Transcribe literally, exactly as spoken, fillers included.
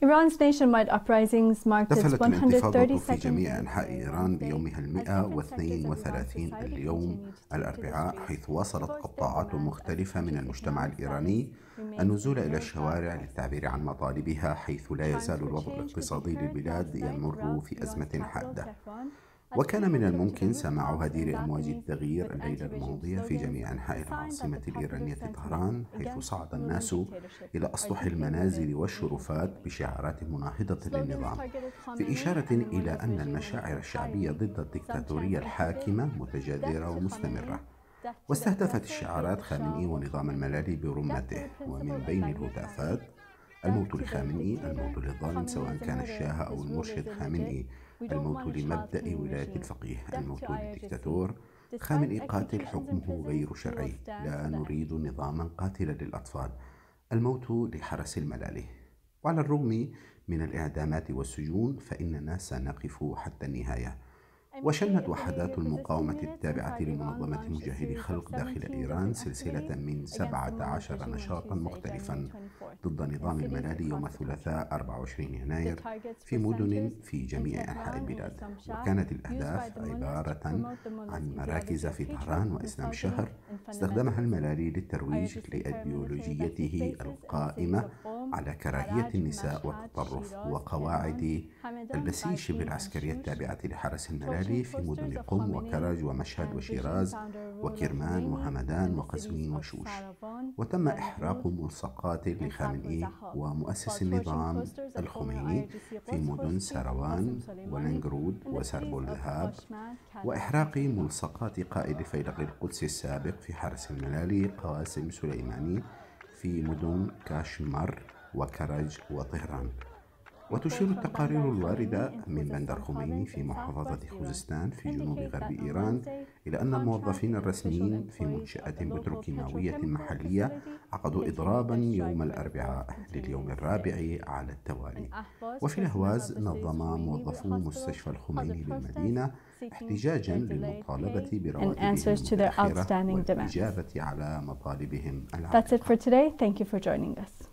Iran's nationwide uprisings marked its تفلت الانتفاضة في one hundred thirty-second جميع أنحاء إيران بيومها المئة واثنين وثلاثين اليوم الأربعاء، حيث واصلت قطاعات مختلفة من المجتمع الإيراني النزول إلى الشوارع للتعبير عن مطالبها، حيث لا يزال الوضع الاقتصادي للبلاد يمر في أزمة حادة. وكان من الممكن سماع هدير أمواج التغيير الليلة الماضية في جميع أنحاء العاصمة الإيرانية طهران، حيث صعد الناس إلى أسطح المنازل والشرفات بشعارات مناهضة للنظام، في إشارة إلى أن المشاعر الشعبية ضد الدكتاتورية الحاكمة متجذرة ومستمرة. واستهدفت الشعارات خامنئي ونظام الملالي برمته، ومن بين الهتافات: الموت لخامنئي، الموت للظالم سواء كان الشاه أو المرشد خامنئي، الموت لمبدأ ولاية الفقيه، الموت للدكتاتور، خامنئي قاتل حكمه غير شرعي، لا نريد نظاما قاتلا للأطفال، الموت لحرس الملالي. وعلى الرغم من الإعدامات والسجون فإننا سنقف حتى النهاية. وشنت وحدات المقاومة التابعة لمنظمة مجاهدي خلق داخل إيران سلسلة من سبعة عشر نشاطا مختلفا ضد نظام الملالي يوم الثلاثاء أربعة وعشرين يناير في مدن في جميع أنحاء البلاد. وكانت الأهداف عبارة عن مراكز في طهران وإسلام شهر استخدمها الملالي للترويج لأيديولوجيته القائمة على كراهية النساء والتطرف، وقواعد البسيج بالعسكرية التابعة لحرس الملالي في مدن قم وكرج ومشهد وشيراز وكرمان وهمدان وقزوين وشوش. وتم إحراق ملصقات لخامنئي ومؤسس النظام الخميني في مدن سروان ولنجرود وسربل ذهاب، وإحراق ملصقات قائد فيلق القدس السابق في حرس الملالي قاسم سليماني في مدن كاشمر وكرج وطهران. وتشير التقارير الواردة من بندر خميني في محافظة خوزستان في جنوب غرب إيران إلى أن الموظفين الرسميين في منشأة بتروكيماوية محلية عقدوا إضرابا يوم الأربعاء لليوم الرابع على التوالي. وفي الأهواز نظم موظفو مستشفى الخميني بالمدينة احتجاجا للمطالبة برواتبهم الأخيرة والإجابة على مطالبهم العالية. That's it for today. Thank you for joining us.